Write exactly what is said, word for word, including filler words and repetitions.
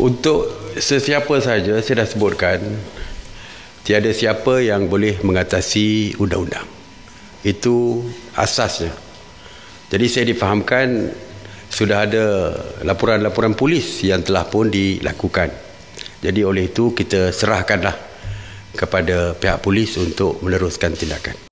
Untuk sesiapa saja, saya dah sebutkan, tiada siapa yang boleh mengatasi undang-undang. Itu asasnya. Jadi saya difahamkan sudah ada laporan-laporan polis yang telah pun dilakukan. Jadi oleh itu kita serahkanlah kepada pihak polis untuk meneruskan tindakan.